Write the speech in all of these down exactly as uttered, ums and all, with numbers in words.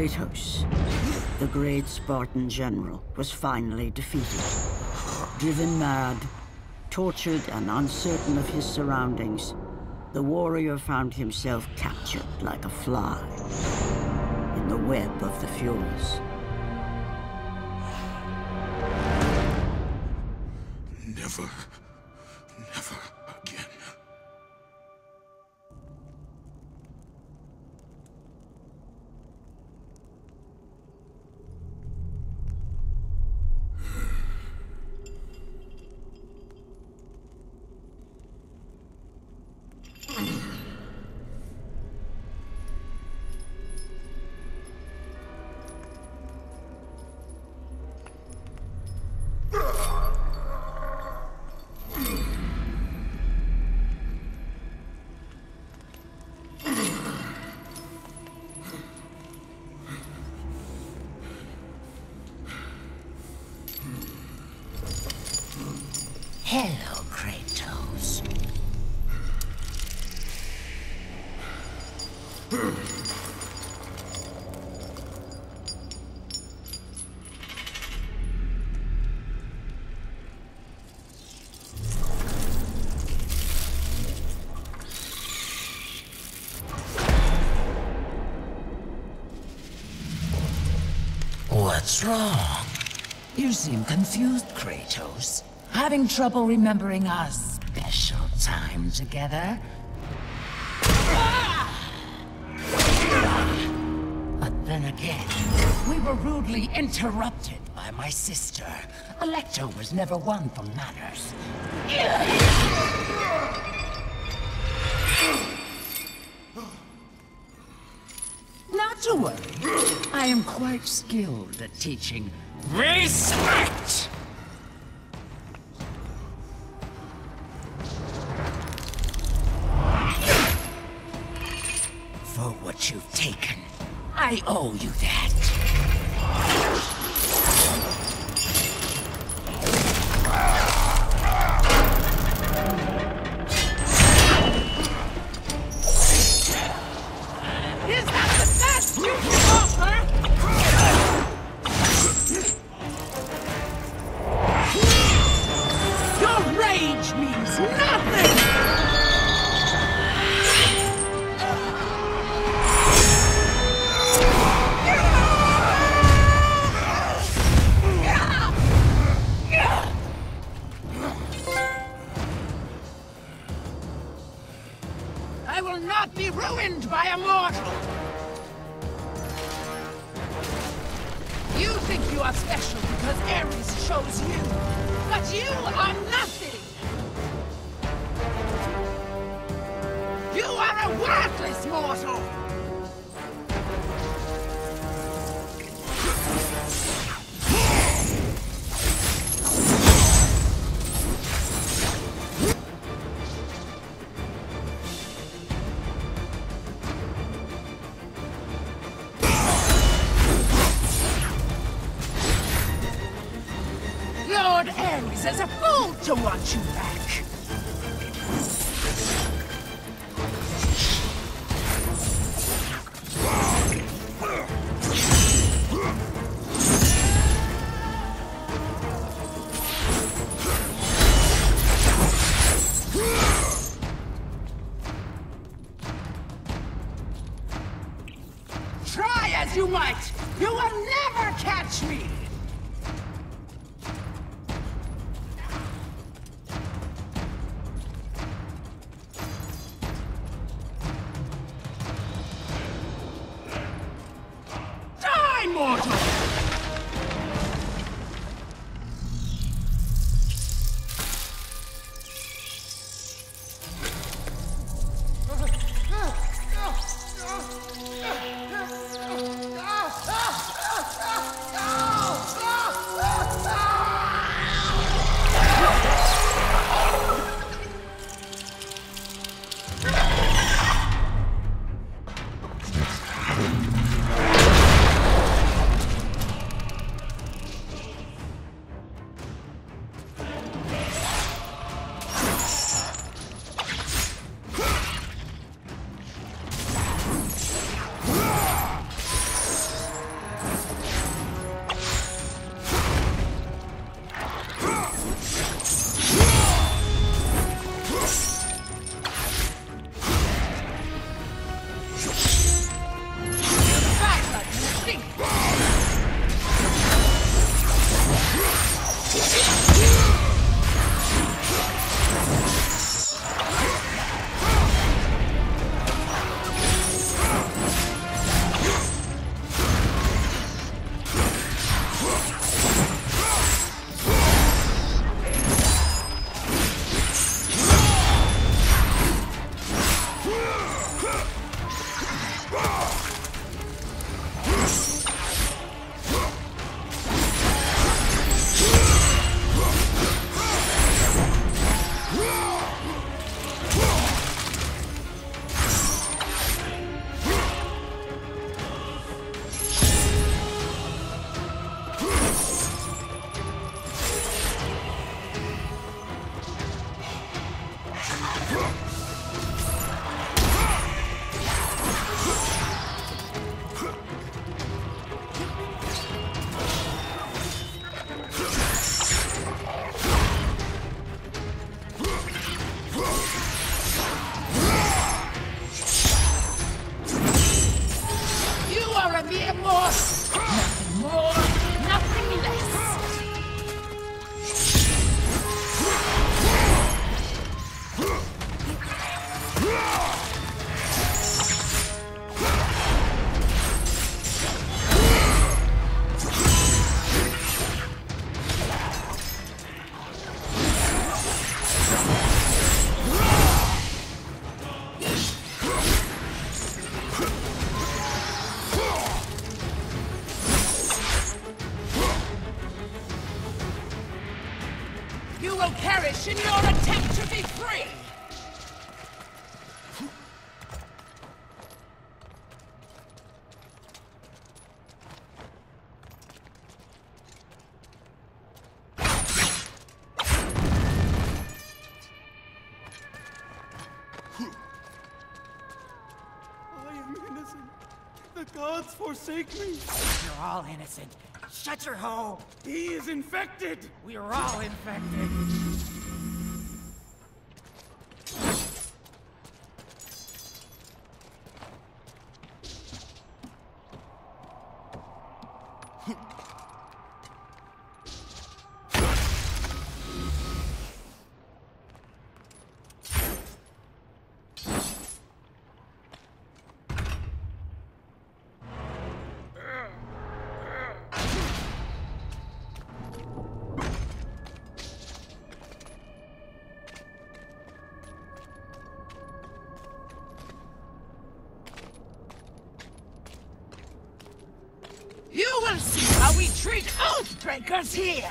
Kratos, the great Spartan general, was finally defeated. Driven mad, tortured and uncertain of his surroundings, the warrior found himself captured like a fly in the web of the Furies. Never, never again. Hello, Kratos. What's wrong? You seem confused, Kratos. Having trouble remembering our special time together? But then again, we were rudely interrupted by my sister. Electra was never one for manners. Not to worry. I am quite skilled at teaching respect! For what you've taken, I owe you that. Is that the best you can offer? Your rage means nothing! I will not be ruined by a mortal! You think you are special because Ares chose you, but you are nothing! You are a worthless mortal! Lord Ares is a fool to want you back! Try as you might, you will never catch me! Die, mortal! will perish in your attempt to be free! The gods forsake me! You're all innocent. Shut your hole! He is infected! We are all infected. You will see how we treat Oathbreakers here!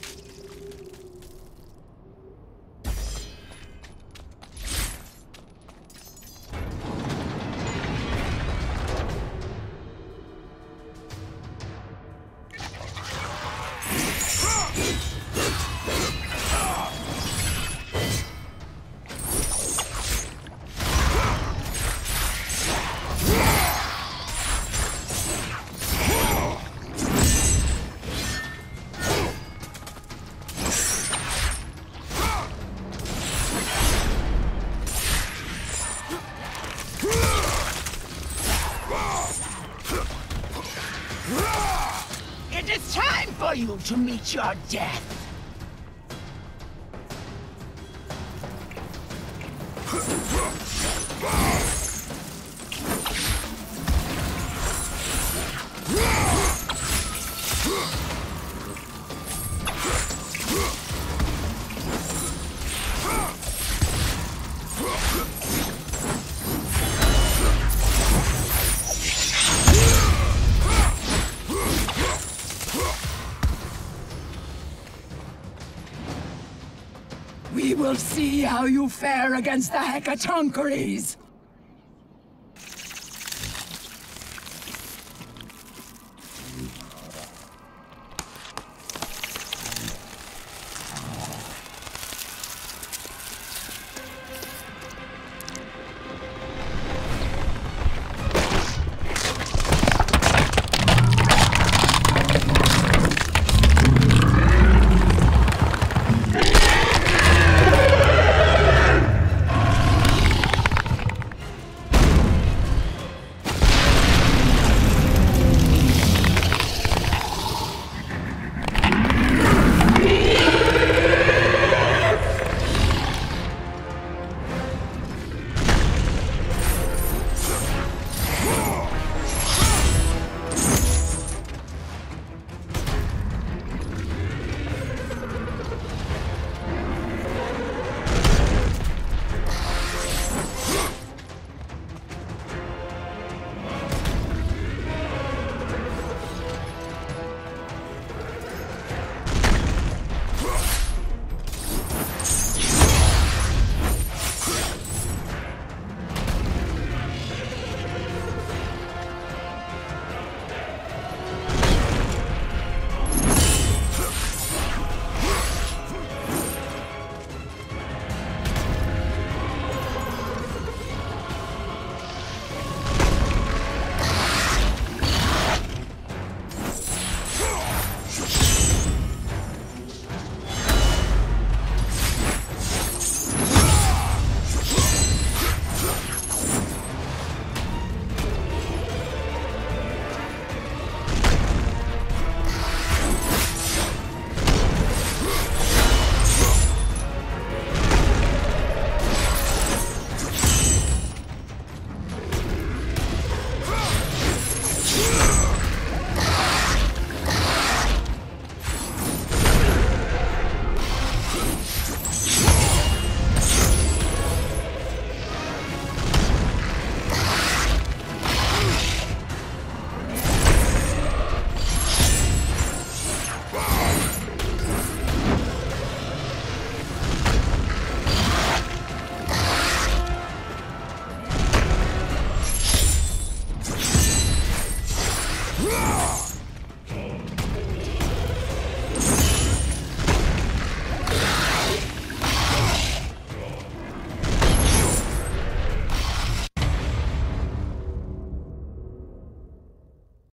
It is time for you to meet your death! We will see how you fare against the Hecatoncheires!